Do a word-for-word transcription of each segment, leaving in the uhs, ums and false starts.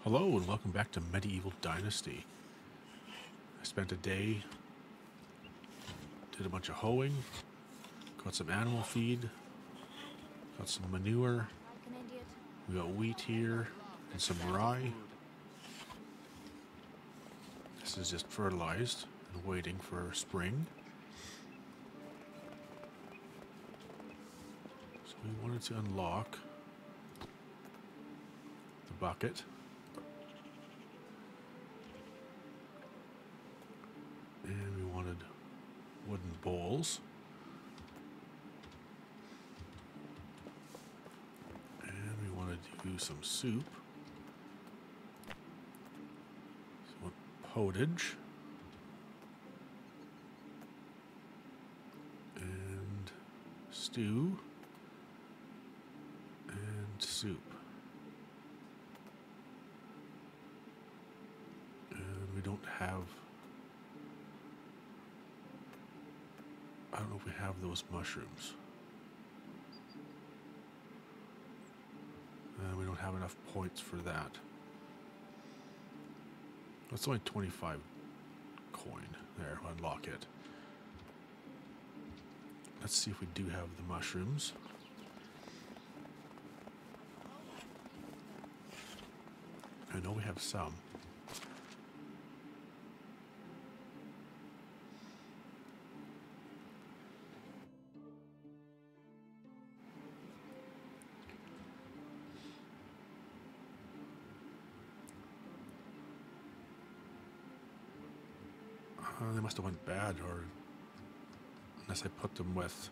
Hello and welcome back to Medieval Dynasty. I spent a day, did a bunch of hoeing, got some animal feed, got some manure, we got wheat here and some rye. This is just fertilized and waiting for spring. So we wanted to unlock the bucket. And we wanted wooden bowls. And we wanted to do some soup. Some pottage. And stew. And soup. And we don't have... I don't know if we have those mushrooms. Uh, we don't have enough points for that. That's only twenty-five coin. There, unlock it. Let's see if we do have the mushrooms. I know we have some. Uh, they must have went bad, or unless I put them with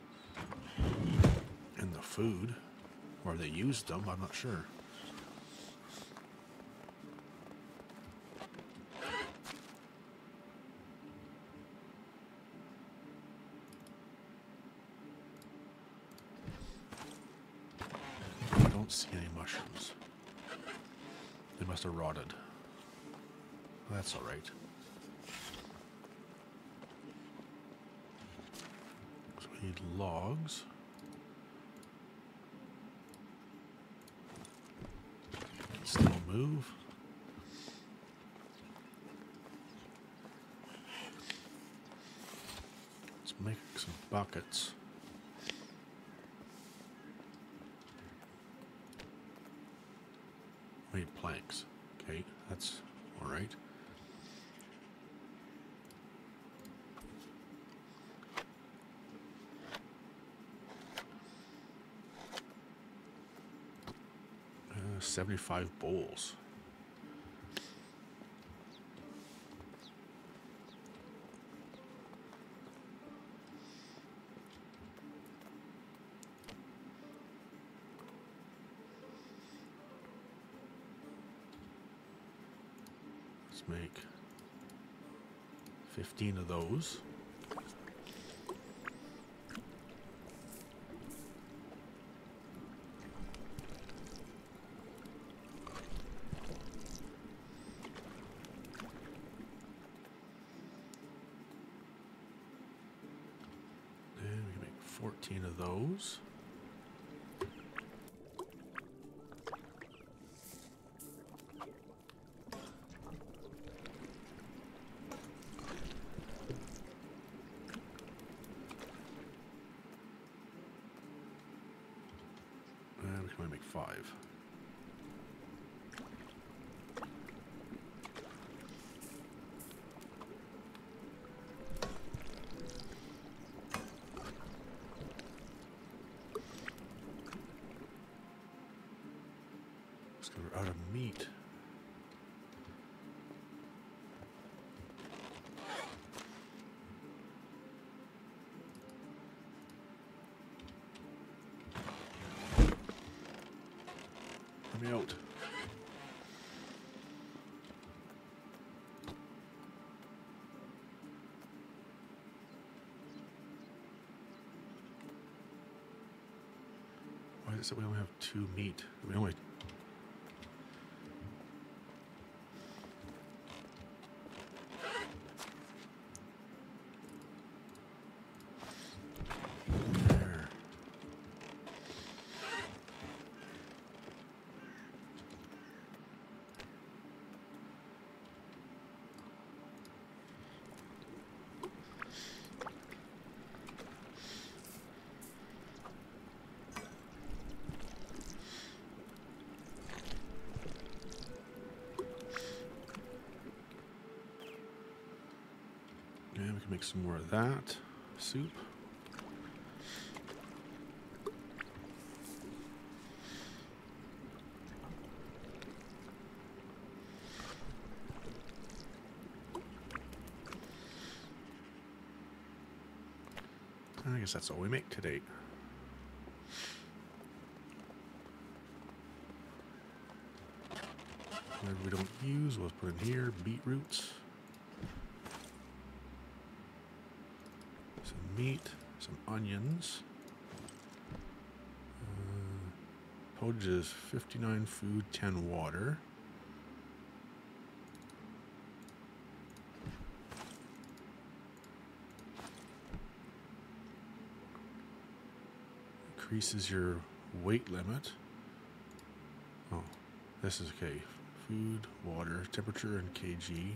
in the food, or they used them, I'm not sure. I don't see any mushrooms. They must have rotted. That's all right. Need logs. Still move. Let's make some buckets. We need planks. Okay, that's all right. seventy-five bowls. Let's make fifteen of those. fourteen of those. And we can only make five. We're out of meat. Let me out. Why is it that we only have two meat? We only And we can make some more of that soup. I guess that's all we make today. Whatever we don't use, we'll put in here. Beetroots. Some meat. Some onions. Uh, Potage is fifty-nine food, ten water. Increases your weight limit. Oh, this is okay. Food, water, temperature, and kg.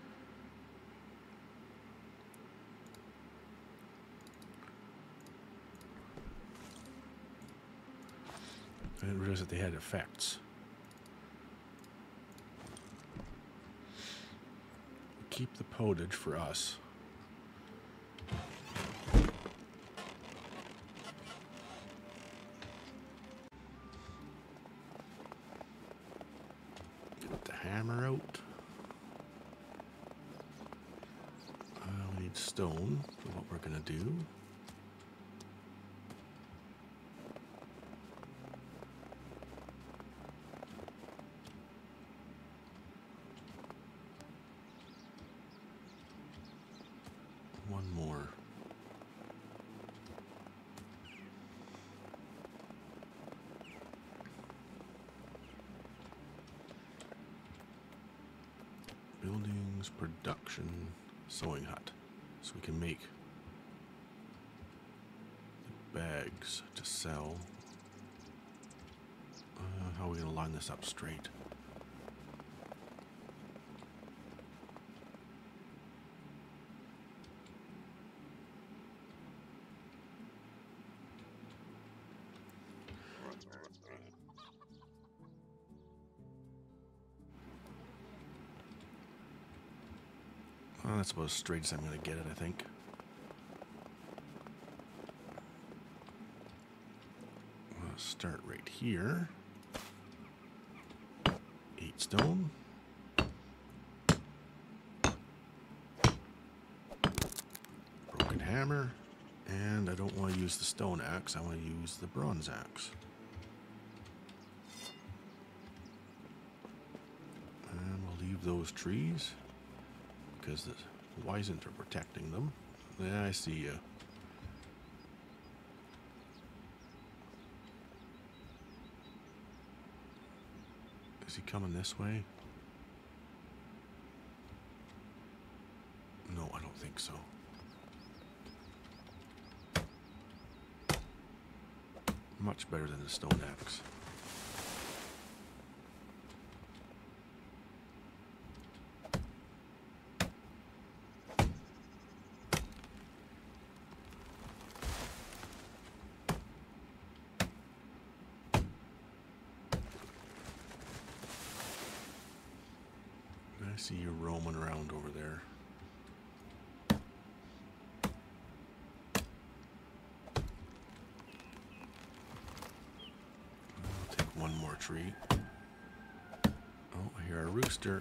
I didn't realize that they had effects. Keep the potage for us. Hammer out. Uh, we need stone for what we're gonna do. One more. Buildings, production, sewing hut. So we can make the bags to sell. Uh, how are we going to line this up straight? Well, that's about as straight as I'm going to get it, I think. I'll start right here. Eight stone. Broken hammer. And I don't want to use the stone axe, I want to use the bronze axe. And we'll leave those trees, because the Wisent are protecting them. Yeah, I see you. Is he coming this way? No, I don't think so. Much better than the stone axe. I see you roaming around over there. I'll take one more tree. Oh, I hear a rooster.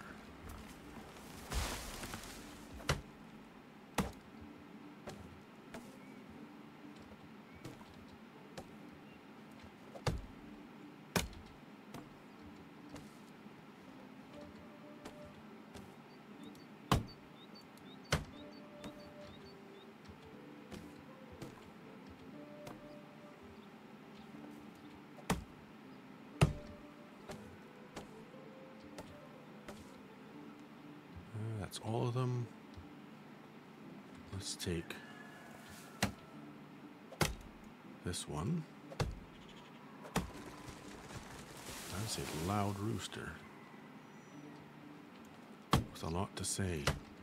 That's all of them. Let's take this one. That's a loud rooster with a lot to say.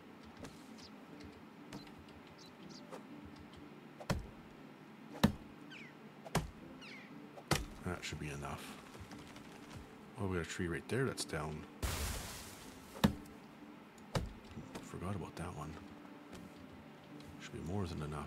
That should be enough. Oh, we got a tree right there that's down. Forgot about that one. should be more than enough.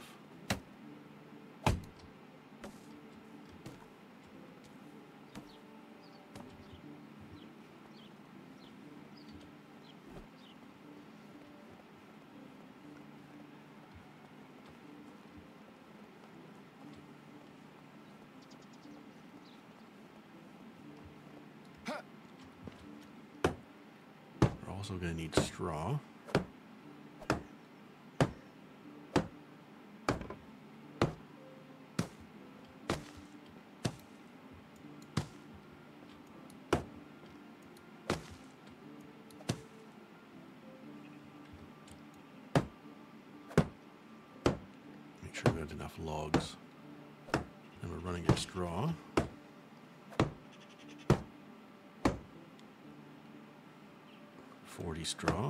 We're also going to need straw. Sure we have enough logs, and we're running at straw. Forty straw.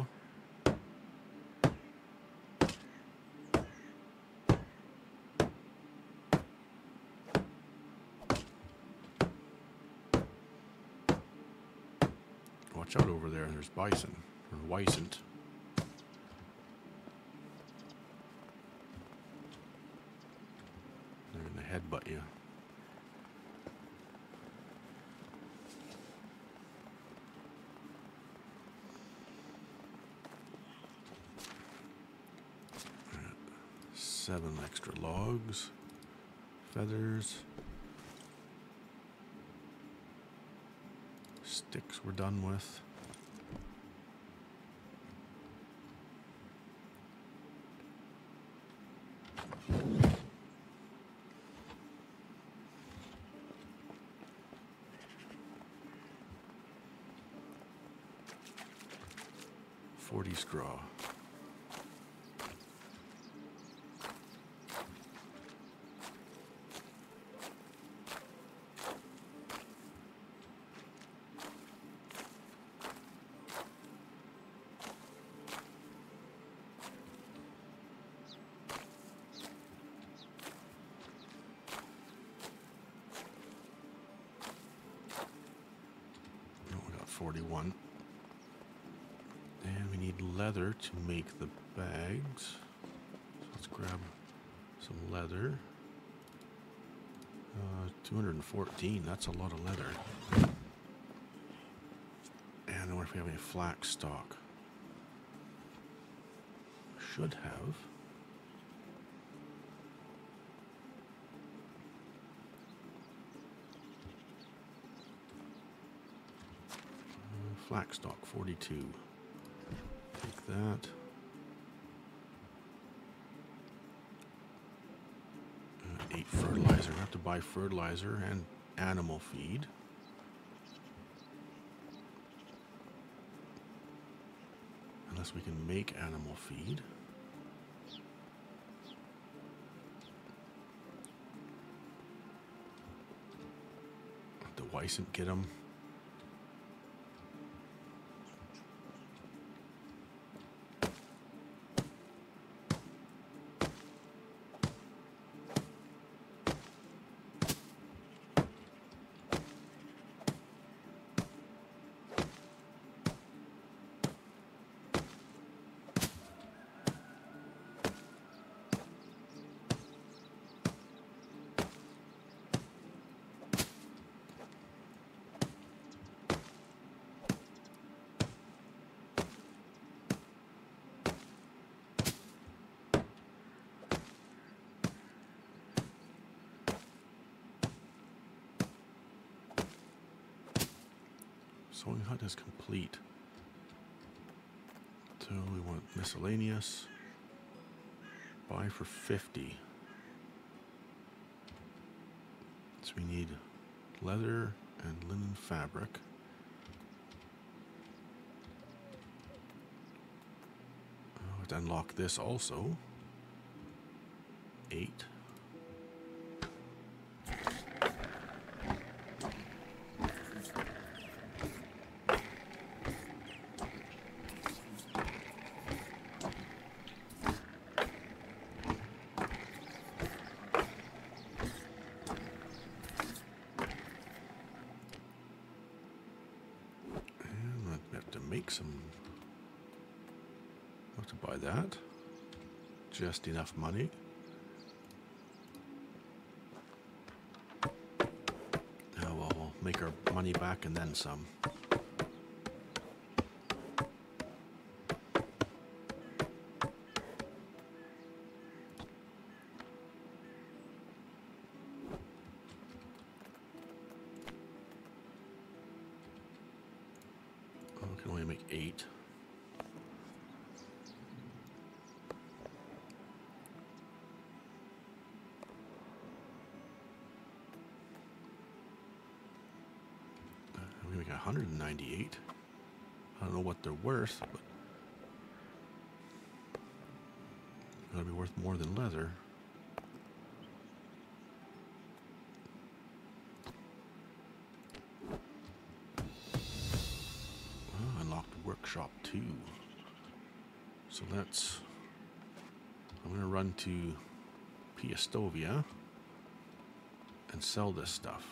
Watch out over there, there's bison, or wisent. Headbutt you. Seven extra logs, feathers, sticks we're done with. Forty straw. Oh, we got forty-one. And we need leather to make the bags. So let's grab some leather. Uh, two hundred fourteen, that's a lot of leather. And I wonder if we have any flax stock. Should have. Uh, flax stock, forty-two. Take that. Uh, eight fertilizer. I have to buy fertilizer and animal feed. Unless we can make animal feed. The Wisent get them. Sewing hut is complete. So we want miscellaneous. Buy for fifty. So we need leather and linen fabric. Oh, to unlock this also. Eight. Make some. I'll have to buy that. just enough money. Now we'll make our money back and then some. Oh, we can only make eight. We got one hundred ninety-eight. I don't know what they're worth, but gotta be worth more than leather. Oh, unlocked workshop two. So let's. I'm gonna run to Piastovia and sell this stuff.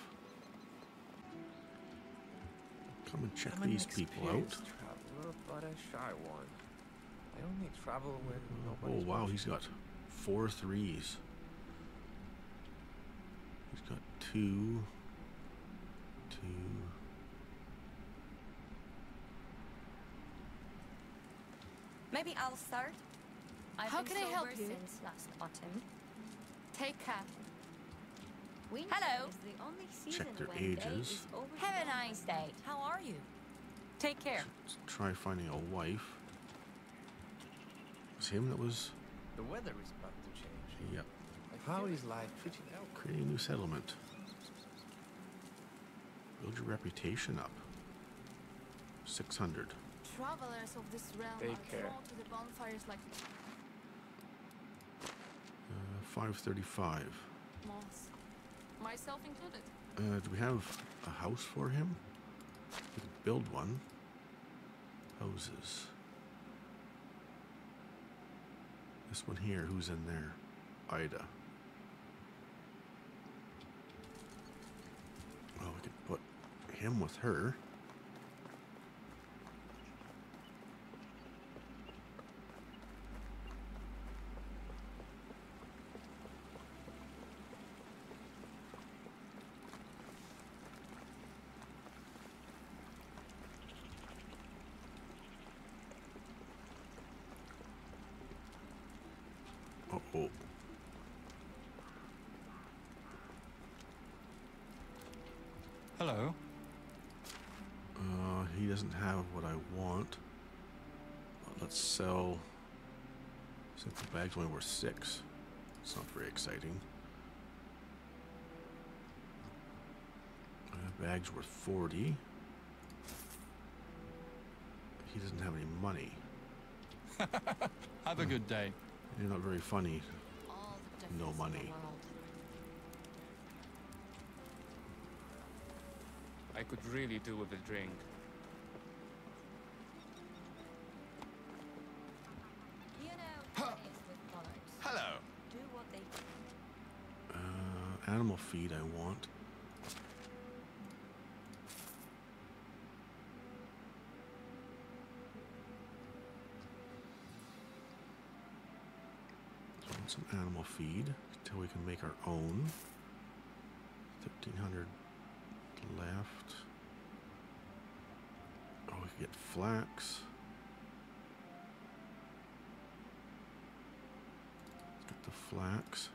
Come and check I'm these an people out. experienced traveler, but a shy one. I only travel when Oh nobody's wow, watching. he's got four threes. He's got two, two. Maybe I'll start. I've How been can I help sober you? since last autumn. Take care. Winter Hello. is the only season Check their when day ages. is over. Have a nice day. How are you? Take care. Let's try finding a wife. It was him that was. The weather is about to change. Yep. How is life treating you? Create a new settlement. Build your reputation up. six hundred. Travelers of this realm Take are care. drawn to the bonfires like Uh, five thirty-five. moths. Myself included. Uh, do we have a house for him? We could build one. Houses. This one here, who's in there? Ida. Well, we could put him with her. Uh-oh. Hello. Uh, he doesn't have what I want. Well, let's sell. Since the bag's only worth six, it's not very exciting. Uh, bag's worth forty. He doesn't have any money. Have a good day. You're not very funny. All the No difference in money. the world. I could really do with a drink. You know how it is with monarchs. Hello. Do what they do. Uh, animal feed I want. So I want some animal feed until we can make our own. thirteen hundred left. Oh, we can get flax. Let's get the flax.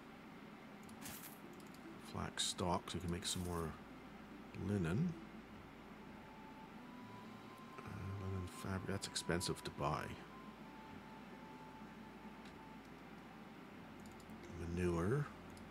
Flax stalk so we can make some more linen. Uh, linen fabric, that's expensive to buy. Manure.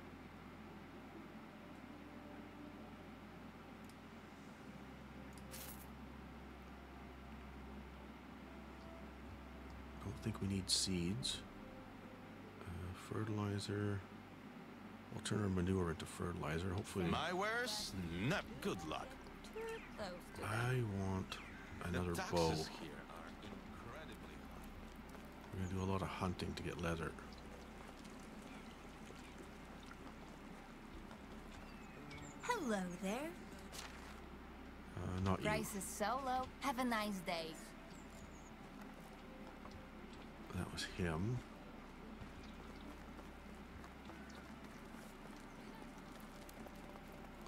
Don't think we need seeds. Uh, fertilizer. We'll turn our manure into fertilizer. Hopefully, My wares? Not good luck. Those two. I want another the bow. taxes here are incredibly high. We're gonna do a lot of hunting to get leather. Hello there. Uh, not you. Price is so low. Have a nice day. That was him.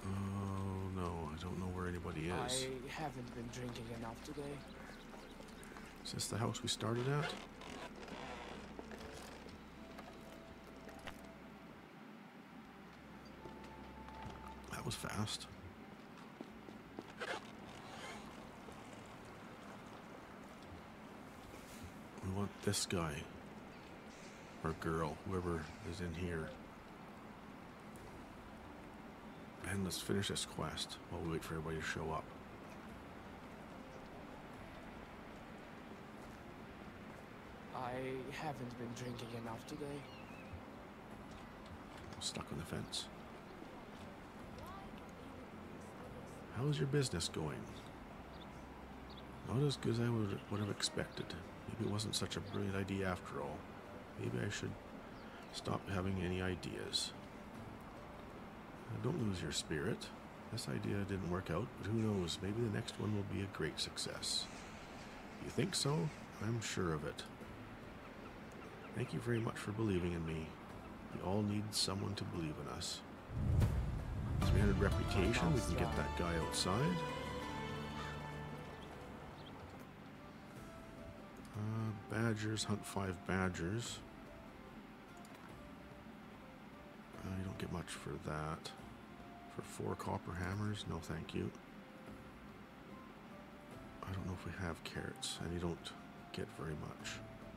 Oh no, I don't know where anybody is. I haven't been drinking enough today. Is this the house we started at? That was fast. We want this guy. Or girl, whoever is in here. And let's finish this quest while we wait for everybody to show up. I haven't been drinking enough today. I'm stuck on the fence. How's your business going? Not as good as I would, would have expected. Maybe it wasn't such a brilliant idea after all. Maybe I should stop having any ideas. Uh, don't lose your spirit. This idea didn't work out, but who knows? Maybe the next one will be a great success. You think so? I'm sure of it. Thank you very much for believing in me. We all need someone to believe in us. three hundred reputation, we can get that guy outside. Uh, badgers, hunt five badgers. Uh, you don't get much for that. For four copper hammers, no thank you. I don't know if we have carrots, and you don't get very much.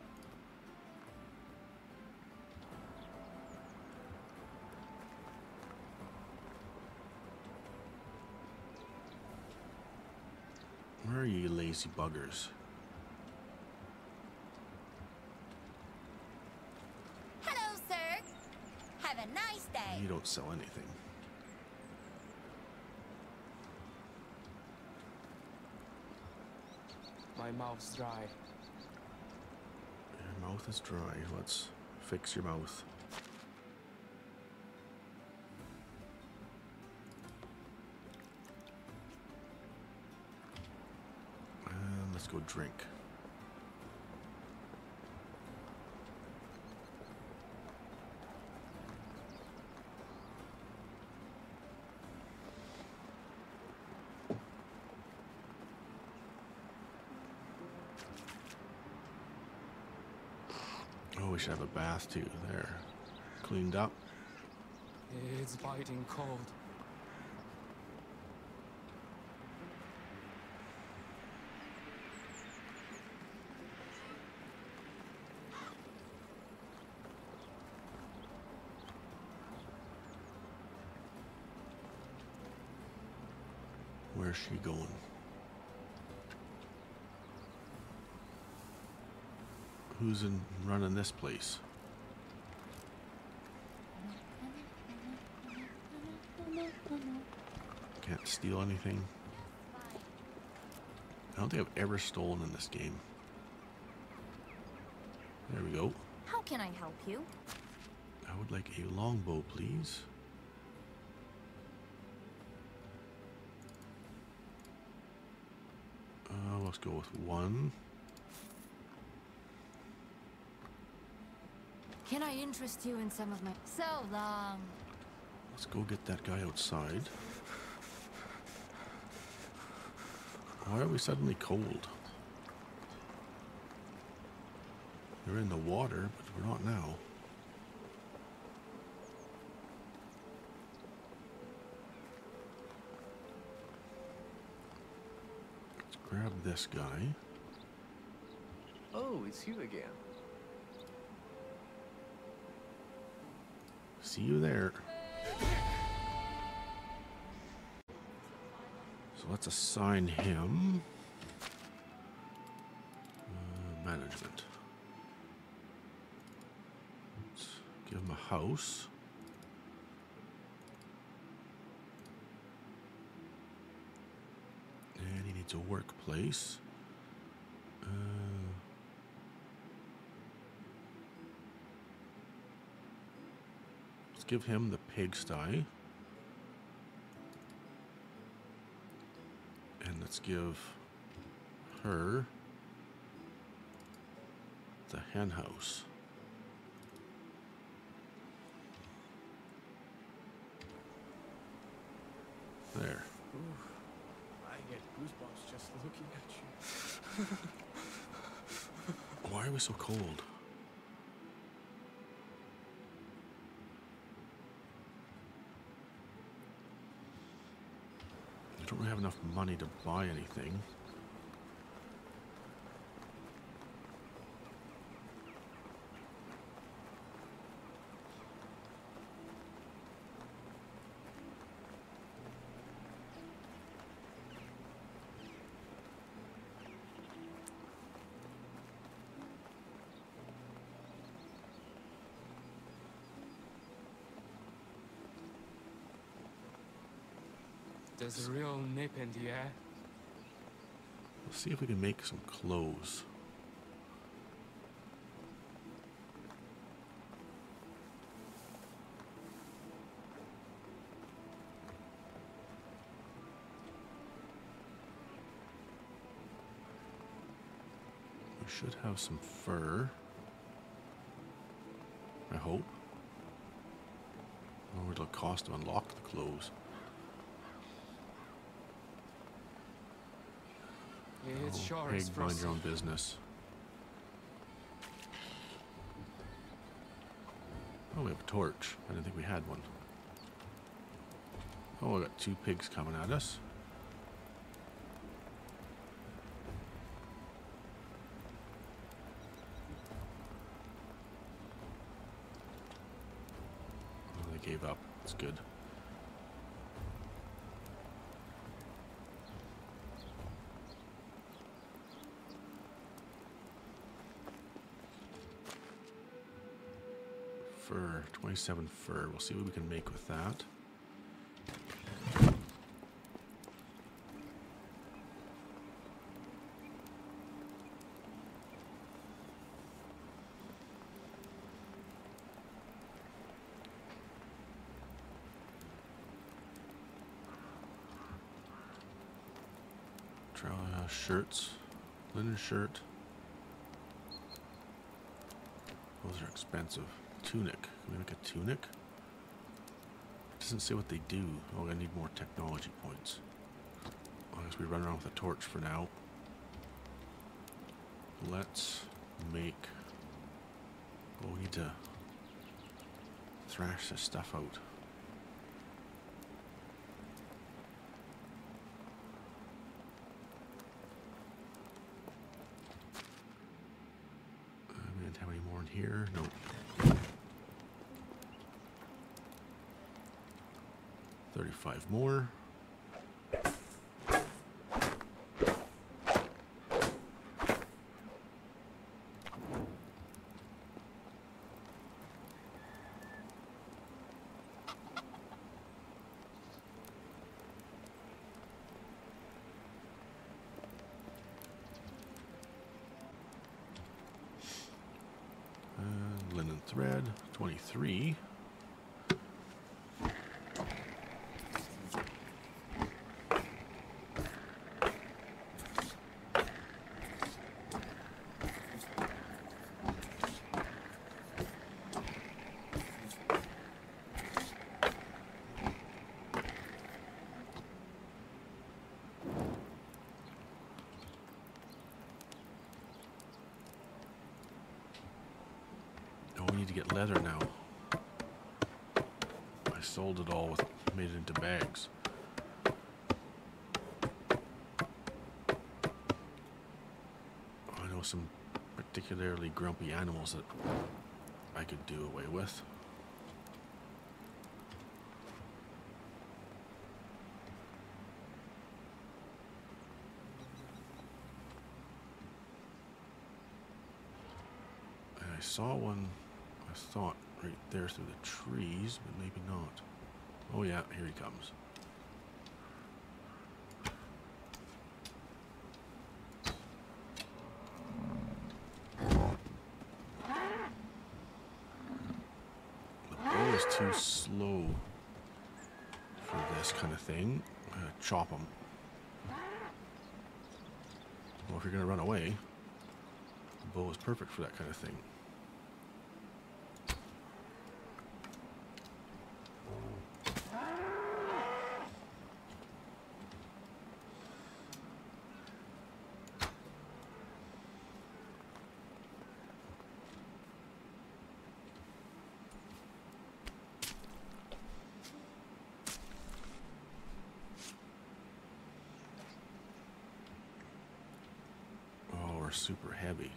Where are you, you lazy buggers? Hello, sir. Have a nice day. You don't sell anything. My mouth's dry. Your mouth is dry. Let's fix your mouth. And let's go drink. Oh, we should have a bath too. There. Cleaned up. It's biting cold. Where's she going? Who's in running this place? Can't steal anything. I don't think I've ever stolen in this game. There we go. How can I help you? I would like a longbow, please. Uh, let's go with one. Can I interest you in some of my... So long. Let's go get that guy outside. Why are we suddenly cold? We're in the water, but we're not now. Let's grab this guy. Oh, it's you again. See you there. So let's assign him uh, management. Let's give him a house. And he needs a workplace. Uh, let's give him the pigsty. And let's give her the hen house. There. Ooh, I get goosebumps just looking at you. Why are we so cold? I don't really have enough money to buy anything. There's a real nip in the air. Let's see if we can make some clothes. We should have some fur. I hope. Or it'll cost to unlock the clothes. It Oh, sure pig, is mind frosty. your own business. Oh, we have a torch. I didn't think we had one. Oh, I got two pigs coming at us. Oh, they gave up. That's good. Fur, twenty-seven fur. We'll see what we can make with that. Try uh, shirts, linen shirt. Those are expensive. Tunic. Can we make a tunic? Doesn't say what they do. Oh, I need more technology points. I guess we run around with a torch for now. Let's make... Oh, we need to thrash this stuff out. Uh, we didn't have any more in here. Nope. thirty-five more. And linen thread, twenty-three. We need to get leather now. I sold it all with made it into bags. I know some particularly grumpy animals that I could do away with. And I saw one, I thought, right there through the trees, but maybe not. Oh yeah, here he comes. The bow is too slow for this kind of thing. I'm gonna chop him. Well, if you're gonna run away, the bow is perfect for that kind of thing. are super heavy.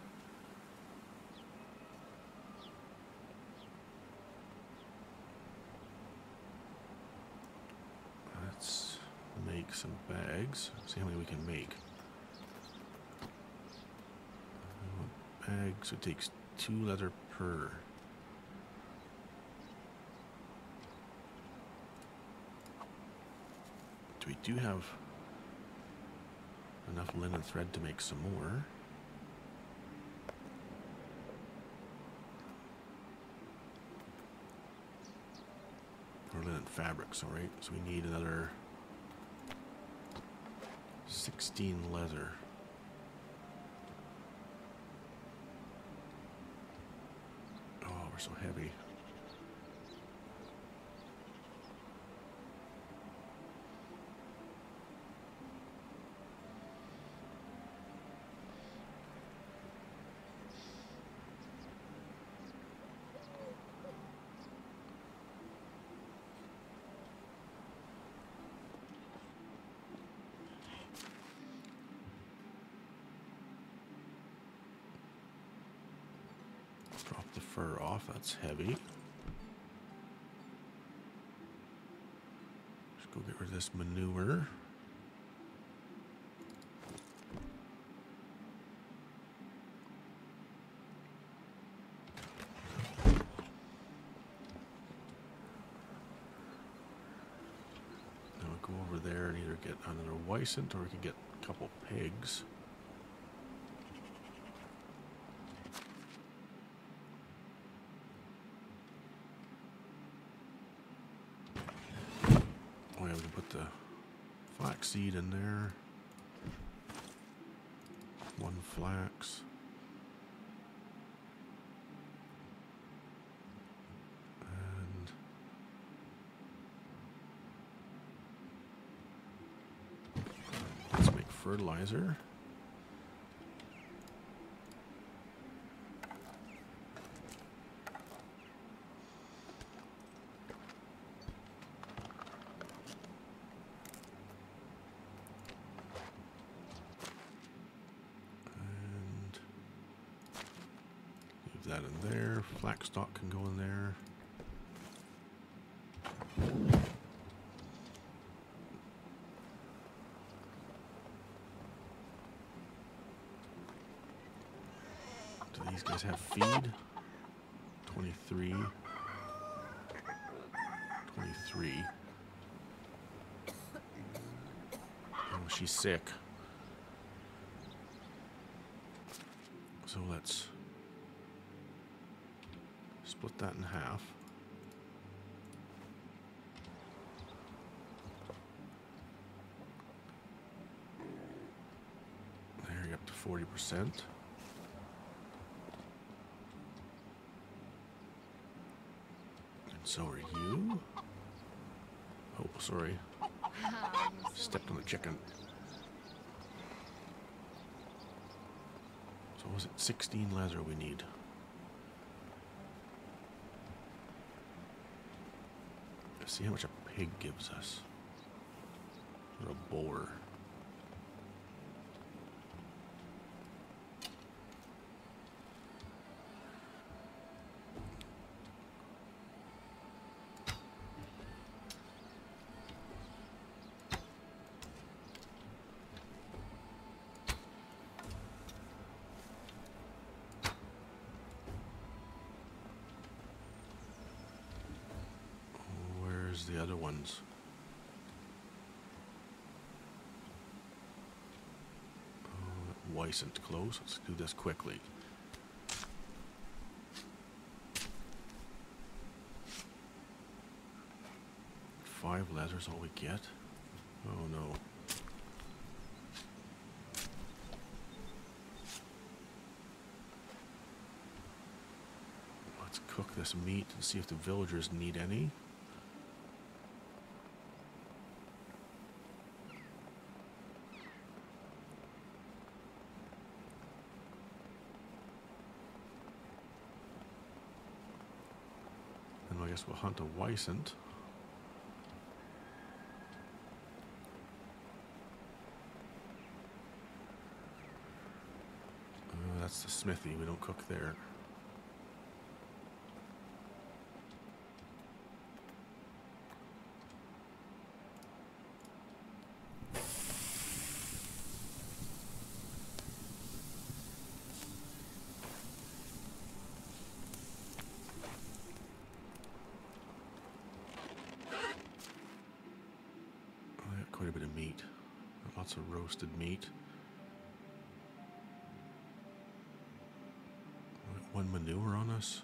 Let's make some bags. See how many we can make. Bags, it takes two leather per. We do have enough linen thread to make some more. Or linen fabric, sorry. So we need another sixteen leather. Oh, we're so heavy. Drop the fur off, that's heavy. Let's go get rid of this manure. Now we'll go over there and either get another Weissant or we can get a couple pigs. Oh yeah, we can put the flax seed in there. One flax. And let's make fertilizer. That in there. Flax stock can go in there. Do these guys have feed? twenty-three. twenty-three. Oh, she's sick. So let's split that in half. There, you're up to forty percent. And so are you. Oh, sorry. Stepped on the chicken. So was it sixteen leather we need? See how much a pig gives us. Or a boar. The other ones. Oh, Weissant close. Let's do this quickly. Five leathers all we get. Oh no. Let's cook this meat and see if the villagers need any. I guess we'll hunt a Weissant. That's the smithy. We don't cook there. I got quite a bit of meat. Lots of roasted meat. One manure on us.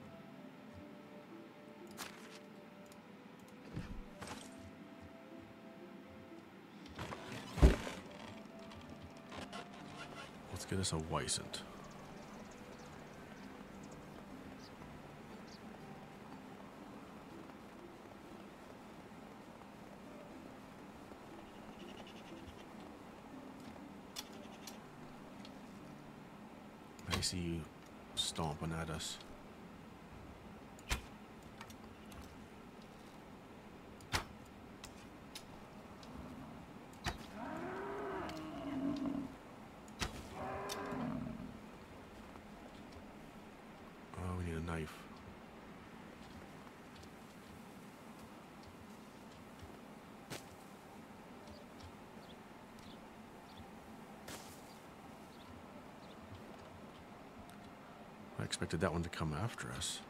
Let's get us a Weissant. I see you stomping at us. Oh, we need a knife. I expected that one to come after us.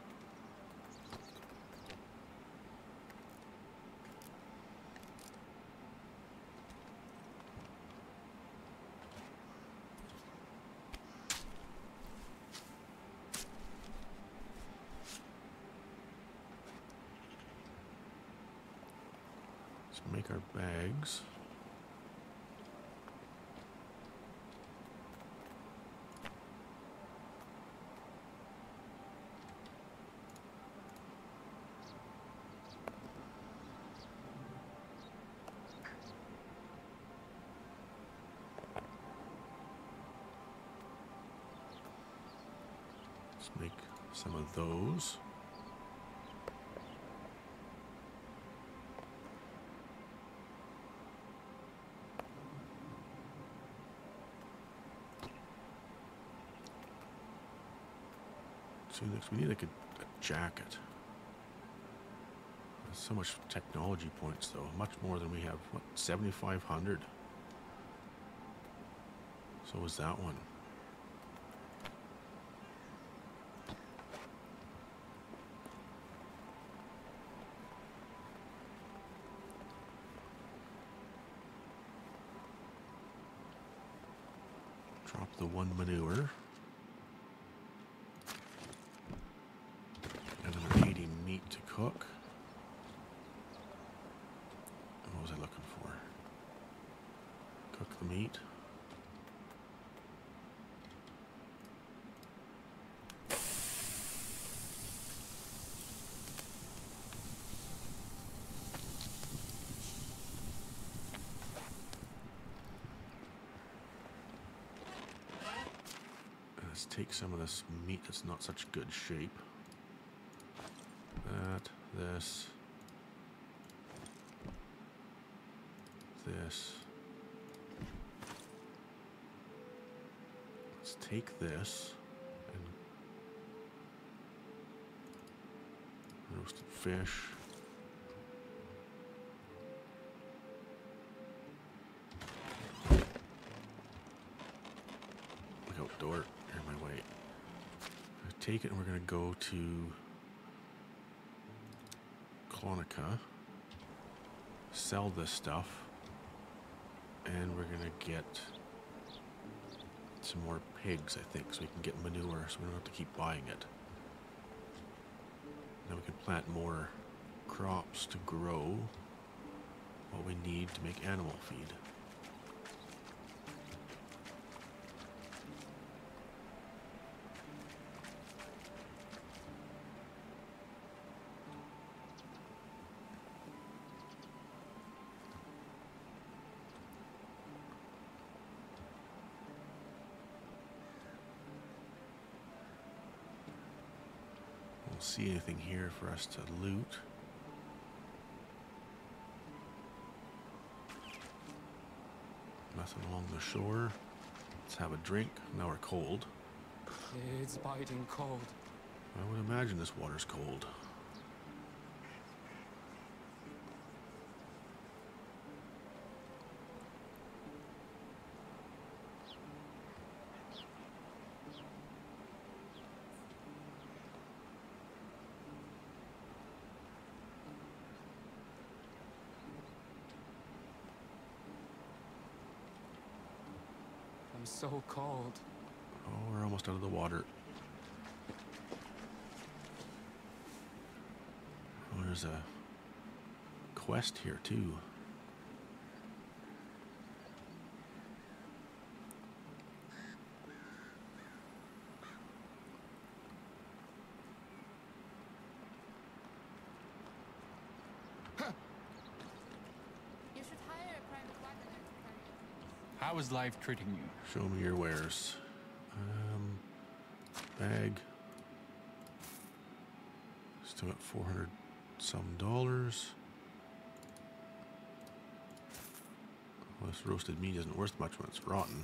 Let's make our bags. Let's make some of those. So next we need like a, a jacket. There's so much technology points though, much more than we have. What, seventy-five hundred? So was that one. Drop the one manure. And I'm needing meat to cook. And what was I looking for? Cook the meat. Let's take some of this meat that's not such good shape. That, this, this. Let's take this and roasted fish. Look out, door. You're in my way. Take it and we're going to go to Clonica, sell this stuff, and we're going to get some more pigs, I think, so we can get manure so we don't have to keep buying it. Then we can plant more crops to grow what we need to make animal feed. See anything here for us to loot. Nothing along the shore. Let's have a drink. Now we're cold. It's biting cold. I would imagine this water's cold. I'm so cold. Oh, we're almost out of the water. Oh, there's a quest here too. You should hire a private wagoner to carry it. How is life treating you? Show me your wares. Um, bag. Still got four hundred some dollars. Well, this roasted meat isn't worth much when it's rotten.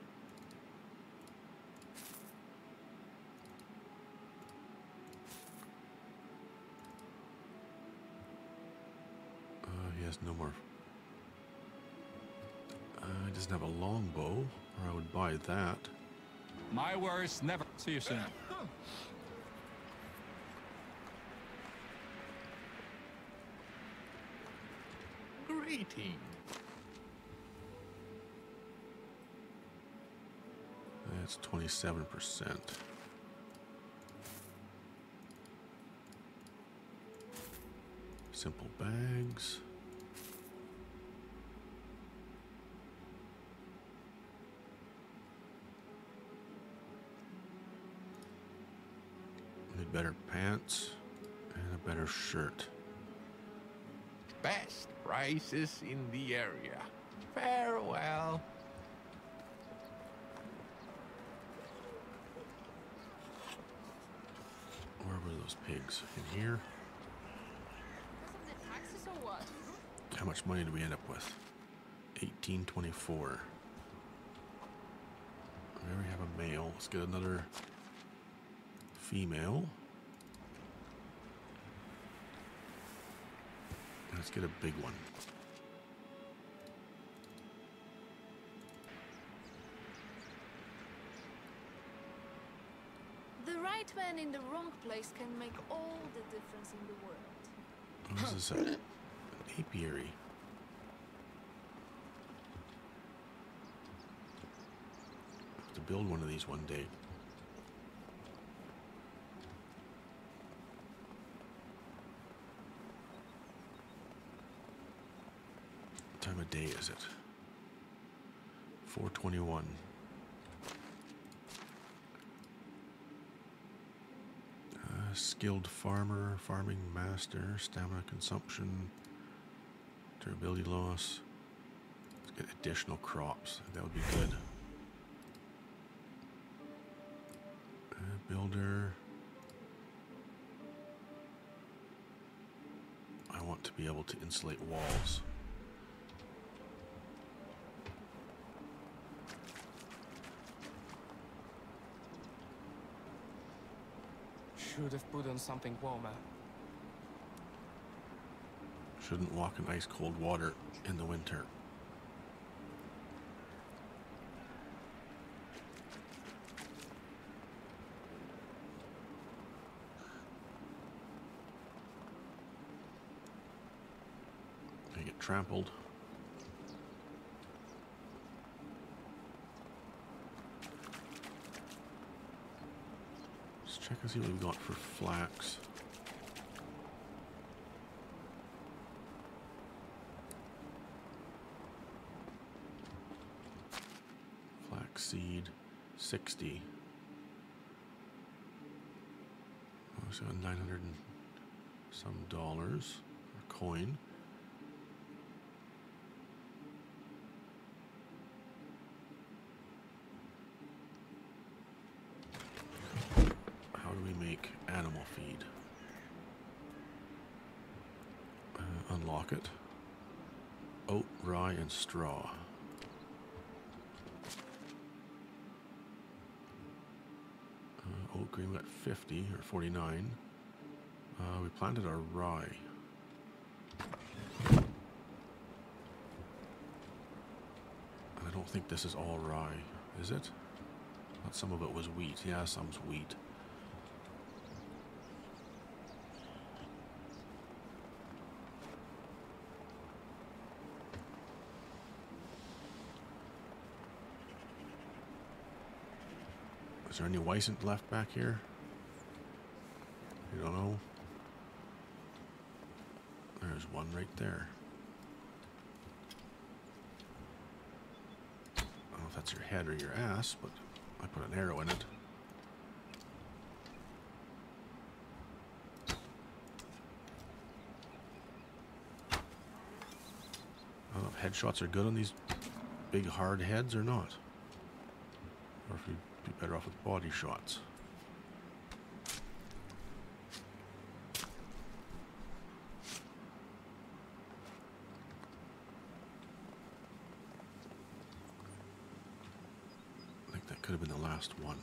Uh, he has no more. Uh, he doesn't have a longbow, or I would buy that. My words never. See you soon. Greeting. That's twenty-seven percent. Simple bags. Need better pants and a better shirt. Best prices in the area. Farewell. Where were those pigs? In here? Because of the taxes or what? How much money do we end up with? eighteen twenty-four. We already have a male. Let's get another female. Let's get a big one. The right man in the wrong place can make all the difference in the world. Oh, this is a, an apiary. Have to build one of these one day. What time of day is it? four twenty-one. Uh, skilled farmer, farming master, stamina consumption, durability loss. Let's get additional crops. That would be good. Uh, builder. I want to be able to insulate walls. Should have put on something warmer. Shouldn't walk in ice cold water in the winter. I get trampled. Let's check and see what we've got for flax. Flaxseed, sixty. Oh, so nine hundred and some dollars, or coin. How do we make animal feed? Uh, unlock it. Oat, rye, and straw. oat green, we got fifty or forty-nine. Uh, we planted our rye. I don't think this is all rye, is it? But some of it was wheat. Yeah, some's wheat. Is there any Weissant left back here? You don't know? There's one right there. I don't know if that's your head or your ass, but I put an arrow in it. I don't know if headshots are good on these big hard heads or not. Or if you'd be better off with body shots. I think that could have been the last one.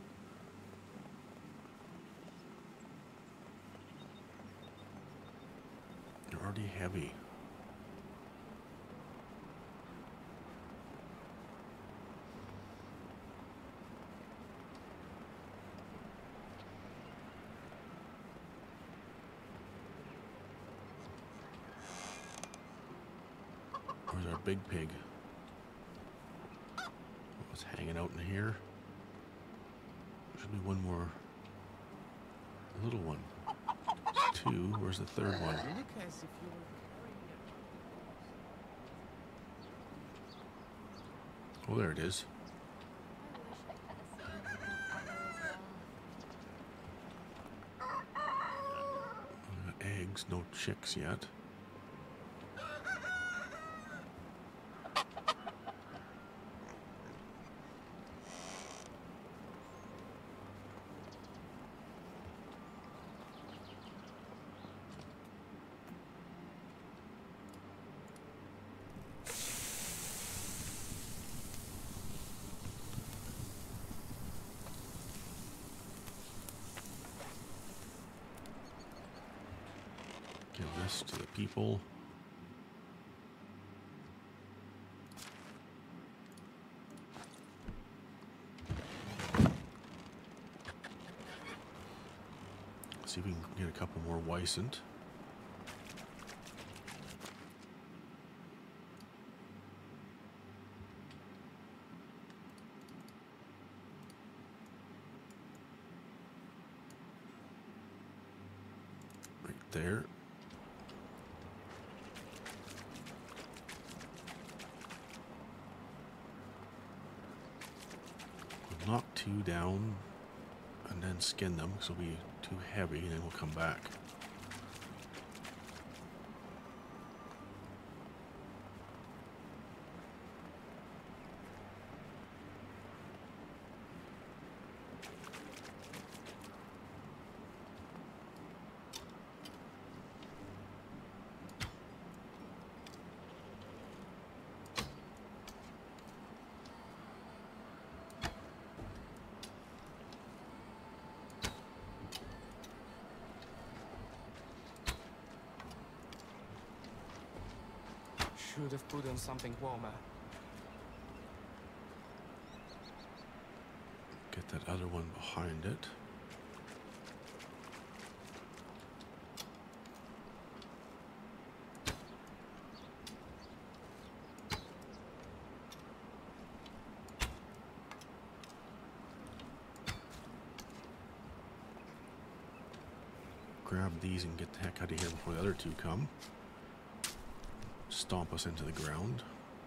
They're already heavy. Where's our big pig? What's hanging out in here? There should be one more little one. There's two. Where's the third one? Look as if you were carrying Oh, there it is. Uh, eggs, no chicks yet. Give this to the people. See if we can get a couple more Weissant. Right there. Knock two down and then skin them because they'll be too heavy, and then we'll come back. should have put on something warmer. Get that other one behind it. Grab these and get the heck out of here before the other two come. Stomp us into the ground.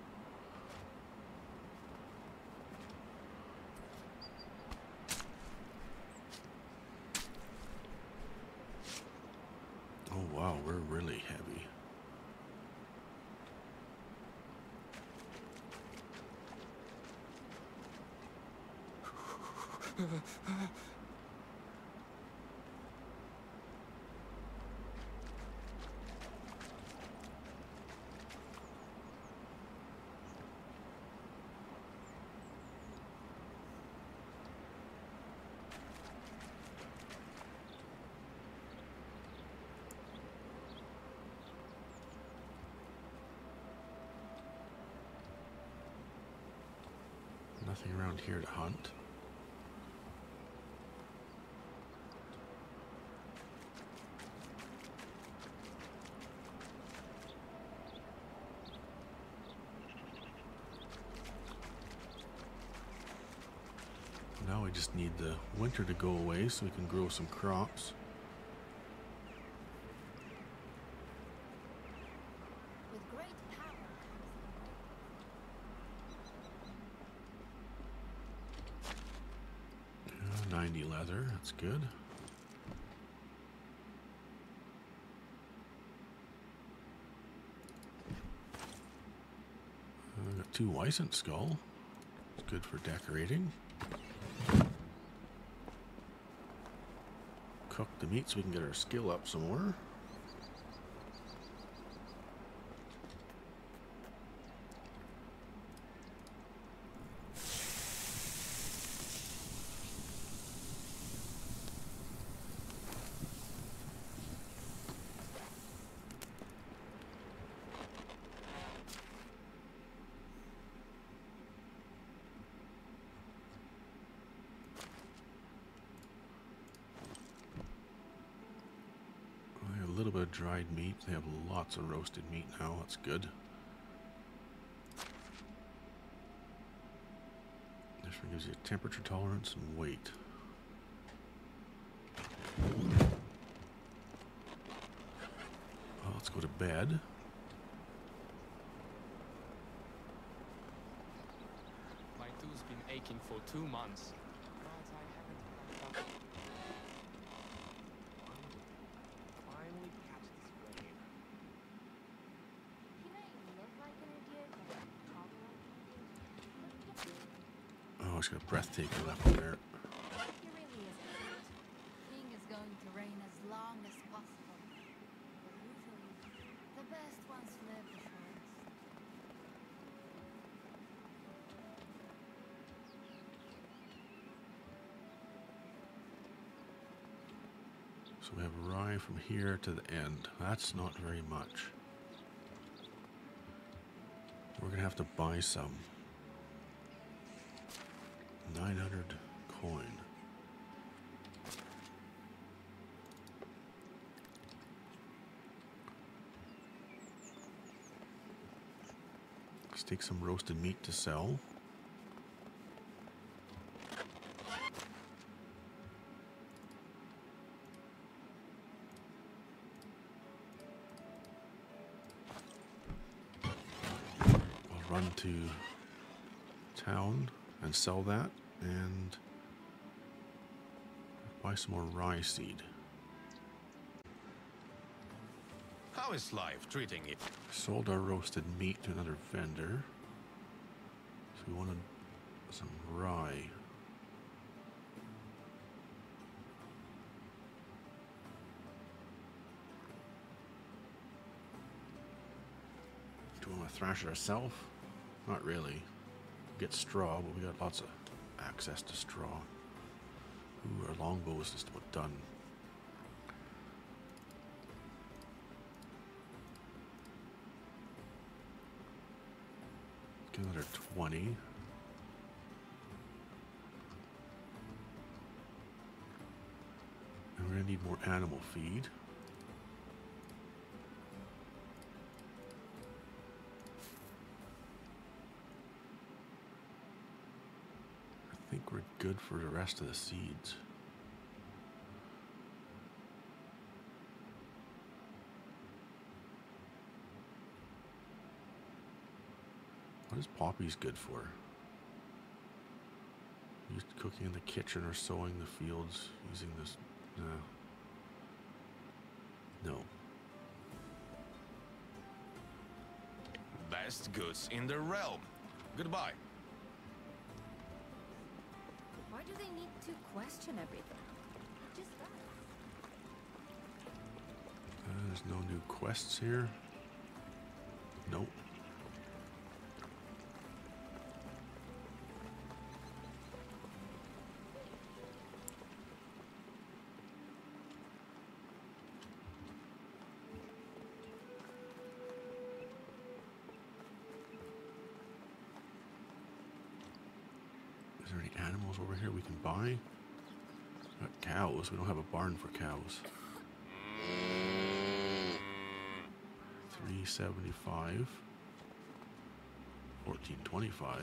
Oh wow, we're really heavy. Nothing around here to hunt. Now we just need the winter to go away so we can grow some crops. With great power comes Uh, ninety leather, that's good. I got two Weissant skull. It's good for decorating. Cook the meat so we can get our skill up some more. A little bit of dried meat. They have lots of roasted meat now. That's good. This one gives you temperature tolerance and weight. Well, let's go to bed. My tooth's been aching for two months. But I haven't had enough. Finally catch this rain. He may look like an idiot, but talk like an idiot. Oh, it's got a breathtaking left there. He really is an idiot. King is going to reign as long as possible. But usually, the best ones live the shortest. So we have rye from here to the end. That's not very much. We're gonna have to buy some. nine hundred coin. Let's take some roasted meat to sell. I'll run to town and sell that and buy some more rye seed. How is life treating you? Sold our roasted meat to another vendor. So we wanted some rye. Do we want to thrash it ourselves? Not really. Get straw, but we got lots of access to straw. Ooh, our longbow is just about done. Get another twenty. And we're gonna need more animal feed. I think we're good for the rest of the seeds. What is poppies good for? Used cooking in the kitchen or sowing the fields using this. Uh, no. Best goods in the realm. Goodbye. Why do they need to question everything? Just that. Uh, there's no new quests here. Nope. animals over here we can buy. Got cows. We don't have a barn for cows. three seventy-five. fourteen twenty-five.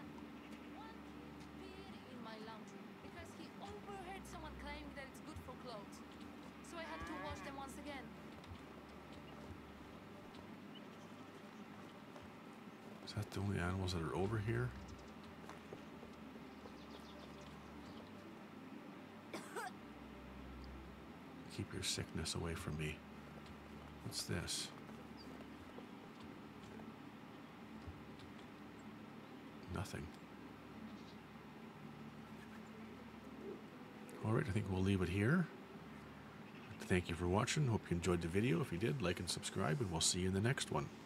In my laundry because he overheard someone claiming that it's good for clothes. So I had to wash them once again. Is that the only animals that are over here? Keep your sickness away from me. What's this? Nothing. Alright, I think we'll leave it here. Thank you for watching. Hope you enjoyed the video. If you did, like and subscribe, and we'll see you in the next one.